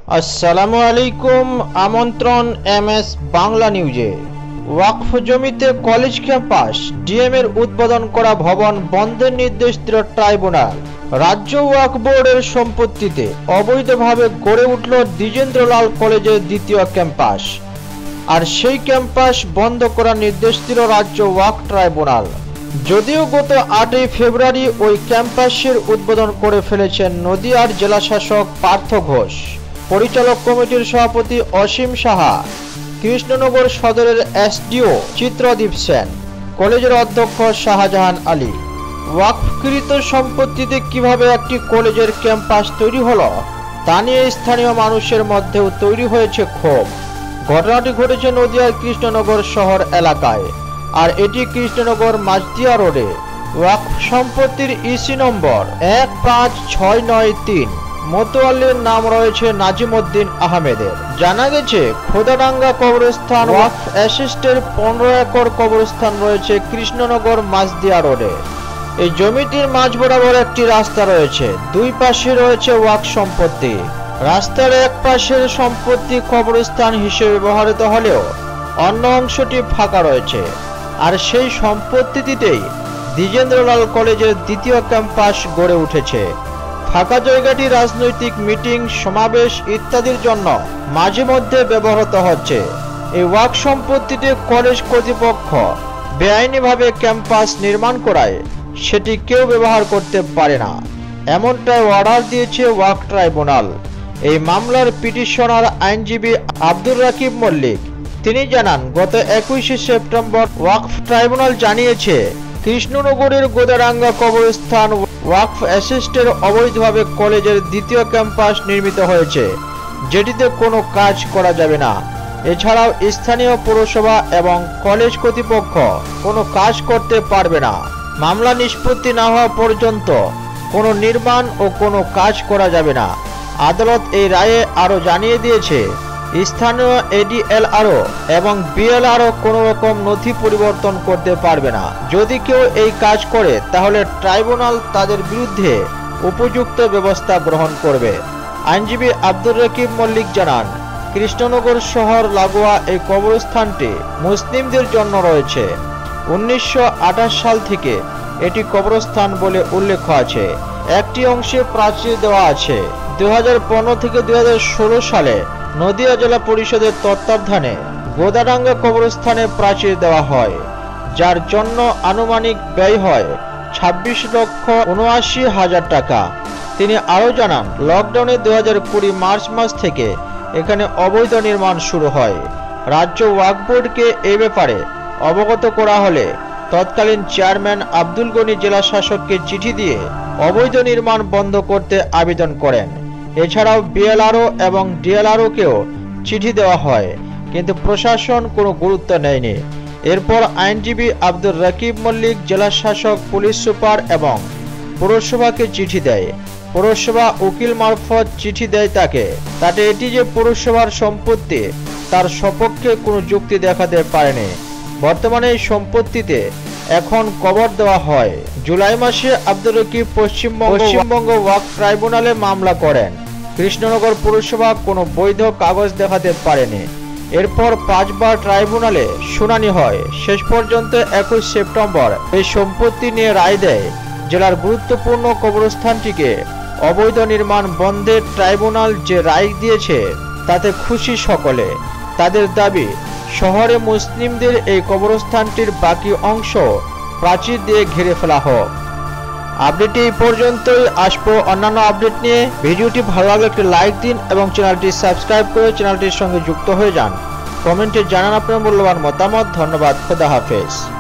আসসালামু আলাইকুম। আমন্ত্রণ এমএস বাংলা নিউজে। ওয়াকফ জমিতে কলেজ ক্যাম্পাস ডিএম এর উদ্বোধন করা ভবন বন্ধের নির্দেশ দিল ট্রাইব্যুনাল। রাজ্য ওয়াকফ বোর্ডের সম্পত্তিতে অবৈধভাবে গড়ে উঠল দ্বিজেন্দ্রলাল কলেজের দ্বিতীয় ক্যাম্পাস, আর সেই ক্যাম্পাস বন্ধ করার নির্দেশ দিল রাজ্য ওয়াকফ ট্রাইব্যুনাল। যদিও গত 8 ফেব্রুয়ারি ওই ক্যাম্পাসের উদ্বোধন করে ফেলেছেন নদিয়ার জেলাশাসক পার্থ ঘোষ, পরিচালক কমিটির সভাপতি অসীম সাহা, কৃষ্ণনগর সদরের এসডিও চিত্রদীপ সেন, কলেজের অধ্যক্ষ শাহজাহান আলী। ওয়াকফকৃত সম্পত্তিতে কিভাবে একটি কলেজের ক্যাম্পাস তৈরি হলো তা নিয়ে স্থানীয় মানুষের মধ্যেও তৈরি হয়েছে ক্ষোভ। ঘটনাটি ঘটেছে নদিয়ার কৃষ্ণনগর শহর এলাকায়, আর এটি কৃষ্ণনগর মাঝদিয়া রোডে। ওয়াকফ সম্পত্তির ইসি নম্বর 15693 মোতোয়াল্লির নাম রয়েছে নাজিমউদ্দিন আহমেদের। জানা গেছে খোদাডাঙ্গা কবরস্থান ওয়াকফ অ্যাসেটের 15 একর কবরস্থান রয়েছে কৃষ্ণনগর মাঝদিয়া রোডে। এই জমিটির মাঝ বরাবর একটি রাস্তা রয়েছে, দুই পাশে রয়েছে ওয়াকফ সম্পত্তি। রাস্তার এক পাশের সম্পত্তি কবরস্থান হিসেবে ব্যবহৃত হলেও অন্য অংশটি ফাঁকা রয়েছে, আর সেই সম্পত্তিতেই দ্বিজেন্দ্রলাল কলেজের দ্বিতীয় ক্যাম্পাস গড়ে উঠেছে। ফাঁকা জায়গাটি রাজনৈতিক মিটিং, সমাবেশ ইত্যাদির জন্য মাঝে মধ্যে ব্যবহৃত হচ্ছে। এই ওয়াকফ সম্পত্তিতে কলেজ কর্তৃপক্ষ বেআইনিভাবে ক্যাম্পাস নির্মাণ করায় সেটি কেউ ব্যবহার করতে পারে না, এমনটাই অর্ডার দিয়েছে ওয়াকফ ট্রাইব্যুনাল। এই মামলার পিটিশনার আইনজীবী আব্দুর রাকিব মল্লিক তিনি জানান, গত 21 সেপ্টেম্বর ওয়াকফ ট্রাইব্যুনাল জানিয়েছে কৃষ্ণনগরের গোদাডাঙ্গা কবরস্থান ওয়াকফ অ্যাসেটের অবৈধভাবে কলেজের দ্বিতীয় ক্যাম্পাস নির্মিত হয়েছে, যেটিতে কোনো কাজ করা যাবে না। এছাড়াও স্থানীয় পৌরসভা এবং কলেজ কর্তৃপক্ষ কোনো কাজ করতে পারবে না। মামলা নিষ্পত্তি না হওয়া পর্যন্ত কোনো নির্মাণ ও কোনো কাজ করা যাবে না। আদালত এই রায়ে আরও জানিয়ে দিয়েছে, স্থানীয় এডিএলআরও এবং বিএলআরও কোনো রকম নথি পরিবর্তন করতে পারবে না। যদি কেউ এই কাজ করে তাহলে ট্রাইব্যুনাল তাদের বিরুদ্ধে উপযুক্ত ব্যবস্থা গ্রহণ করবে। আইনজীবী আব্দুর রাকিব মল্লিক জানান, কৃষ্ণনগর শহর লাগোয়া এই কবরস্থানটি মুসলিমদের জন্য রয়েছে। 1928 সাল থেকে এটি কবরস্থান বলে উল্লেখ আছে। একটি অংশে প্রাচীর দেওয়া আছে। 2015 থেকে 2016 সালে নদিয়া জেলা পরিষদের তত্ত্বাবধানে গোদাডাঙ্গা কবরস্থানে প্রাচীর দেওয়া হয়, যার জন্য আনুমানিক ব্যয় হয় 26,79,000 টাকা। তিনি আরও জানান, লকডাউনে 2020 মার্চ মাস থেকে এখানে অবৈধ নির্মাণ শুরু হয়। রাজ্য ওয়াকফ বোর্ডকে এ ব্যাপারে অবগত করা হলে তৎকালীন চেয়ারম্যান আব্দুল গনি জেলা শাসককে চিঠি দিয়ে অবৈধ নির্মাণ বন্ধ করতে আবেদন করেন। এছাড়াও বিএলআরও এবং ডিএলআরওকেও চিঠি দেওয়া হয়, কিন্তু প্রশাসন কোনো গুরুত্ব নেয়নি। এরপর আইনজীবী আব্দুর রাকিব মল্লিক জেলা শাসক, পুলিশ সুপার এবং পৌরসভাকে চিঠি দেয়। পৌরসভা উকিল মারফত চিঠি দেয় তাতে এটি যে পৌরসভার সম্পত্তি তার সপক্ষে কোনো যুক্তি দেখাতে পারেনি। বর্তমানে এই সম্পত্তিতে এখন কবর দেওয়া হয়। জুলাই মাসে আব্দুর রাকিব পশ্চিমবঙ্গ ওয়াকফ ট্রাইব্যুনালে মামলা করেন। কৃষ্ণনগর পৌরসভা কোনো বৈধ কাগজ দেখাতে পারেনি। এরপর 5 বার ট্রাইব্যুনালে শুনানি হয়। শেষ পর্যন্ত 21 সেপ্টেম্বর এই সম্পত্তি নিয়ে রায় দেয়। জেলার গুরুত্বপূর্ণ কবরস্থানটিকে অবৈধ নির্মাণ বন্ধের ট্রাইব্যুনাল যে রায় দিয়েছে তাতে খুশি সকলে। তাদের দাবি, শহরে মুসলিমদের এই কবরস্থানটির বাকি অংশ প্রাচীর দিয়ে ঘিরে ফেলা হোক। আপডেটটি এই পর্যন্তই। আসবো অন্যান্য আপডেট নিয়ে। ভিডিওটি ভালো লাগলে একটি লাইক দিন এবং চ্যানেলটি সাবস্ক্রাইব করে চ্যানেলটির সঙ্গে যুক্ত হয়ে যান। কমেন্টে জানান আপনার মূল্যবান মতামত। ধন্যবাদ। খোদা হাফেজ।